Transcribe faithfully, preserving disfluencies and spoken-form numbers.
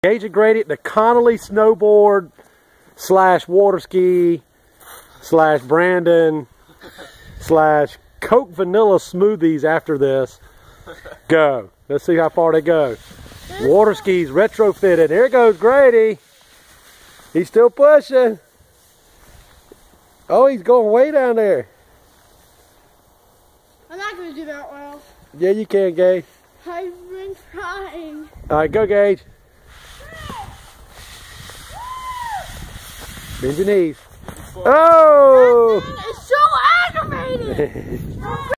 Gage and Grady, the Connolly snowboard slash water ski slash Brandon slash Coke vanilla smoothies after this. Go. Let's see how far they go. Water skis retrofitted. Here goes Grady. He's still pushing. Oh, he's going way down there. I'm not going to do that well. Yeah, you can, Gage. I've been trying. All right, go, Gage. Bend your knees. Oh! It's so aggravating.